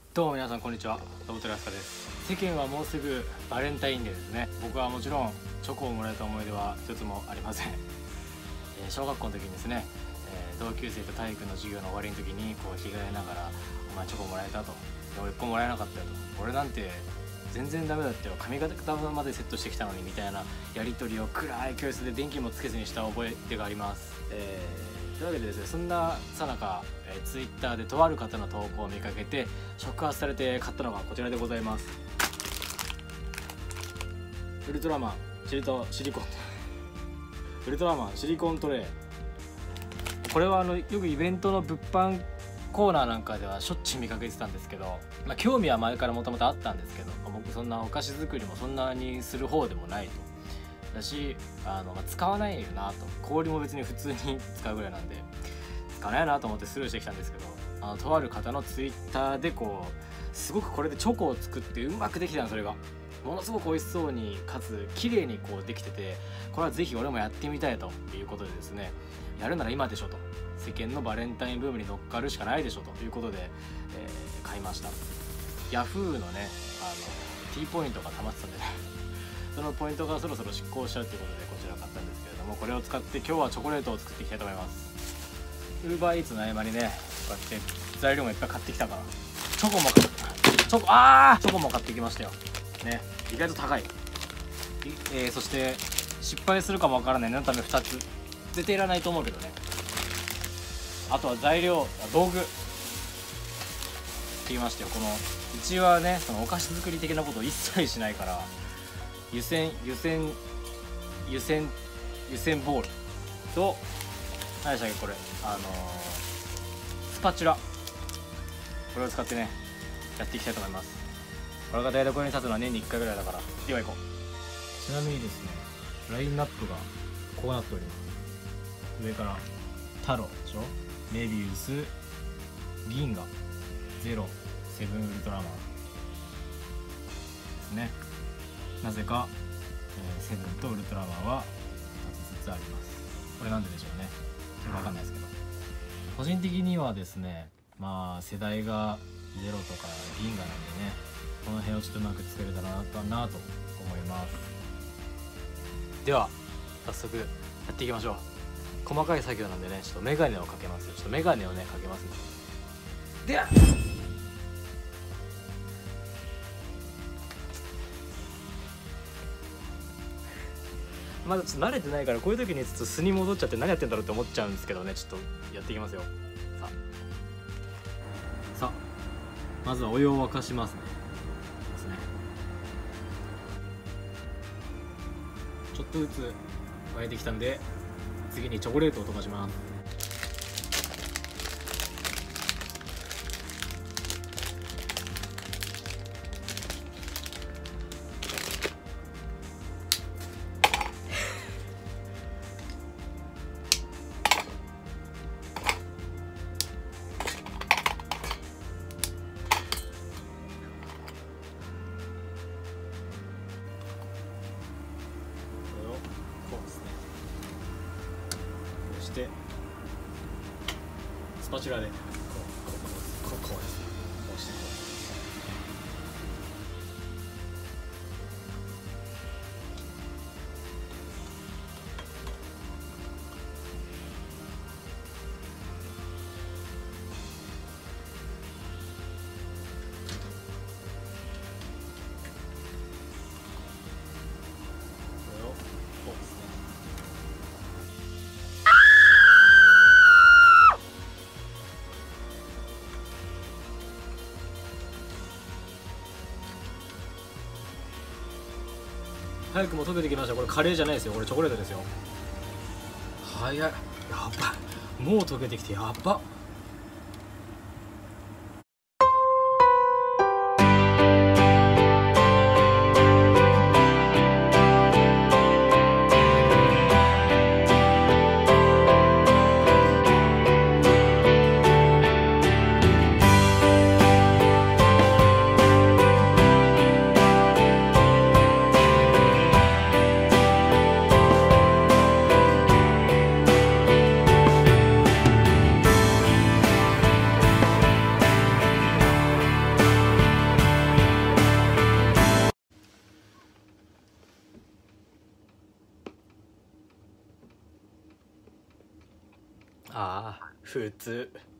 どうも皆さんこんにちは、ロボトラスカです。世間はもうすぐバレンタインデーですね。僕はもちろんチョコをもらえた思い出は一つもありません。小学校の時にですね、同級生と体育の授業の終わりの時にこう着替えながら「お前チョコもらえた?」と「俺1個もらえなかったよ」と「俺なんて全然ダメだったよ、髪型までセットしてきたのに」みたいなやり取りを暗い教室で電気もつけずにした覚え出があります。というわけでですね、そんなさなか、ツイッターでとある方の投稿を見かけて触発されて買ったのがこちらでございます。ウルトラマンシリコンウルトラマンシリコントレイ。これはよくイベントの物販コーナーなんかではしょっちゅう見かけてたんですけど、興味は前からもともとあったんですけど、僕そんなお菓子作りもそんなにする方でもないとだし、使わないよなと、氷も別に普通に使うぐらいなんで使わないなと思ってスルーしてきたんですけど、とある方のツイッターでこうすごくこれでチョコを作ってうまくできてたの。それがものすごく美味しそうにかつ綺麗にこうできてて、これはぜひ俺もやってみたいということでですね、やるなら今でしょと、世間のバレンタインブームに乗っかるしかないでしょということで、買いました。ヤフーのねT ポイントが溜まってたんでねそのポイントがそろそろ失効しちゃうということでこちらを買ったんですけれども、これを使って今日はチョコレートを作っていきたいと思います。ウーバーイーツの合間にねこうやって材料もいっぱい買ってきたから、チョコも買ってきましたよね。意外と高い。そして失敗するかもわからない念のため2つ絶対いらないと思うけどね。あとは材料、道具って言いましたよ。このうちはね、そのお菓子作り的なことを一切しないから、湯煎ボールと何でしたっけこれ、スパチュラ、これを使ってねやっていきたいと思います。これが台所に立つのは年に1回ぐらいだから。では行こう。ちなみにですね、ラインナップがこうなっております。上からタロでしょ、メビウス、銀河、ゼロ、セブンウルトラマンですね。なぜか、セブンとウルトラマンは2つずつあります。これなんででしょうね、分かんないですけど、個人的にはですね、世代がゼロとか銀河なんでね、この辺をちょっとうまく作れたらなと思います。では早速やっていきましょう。細かい作業なんでね、ちょっとメガネをかけます。ちょっとメガネをねかけますね。ではまだちょっと慣れてないから、こういう時にちょっと素に戻っちゃって何やってんだろうって思っちゃうんですけどね、ちょっとやっていきますよ。さあまずはお湯を沸かしますね。ちょっとずつ沸いてきたんで、次にチョコレートを溶かします。スパチュラでこうですね、こうしてこれをこうですね。早くも溶けてきました。これカレーじゃないですよ、これチョコレートですよ。早い、やばい、もう溶けてきてやばっ。 ああ普通。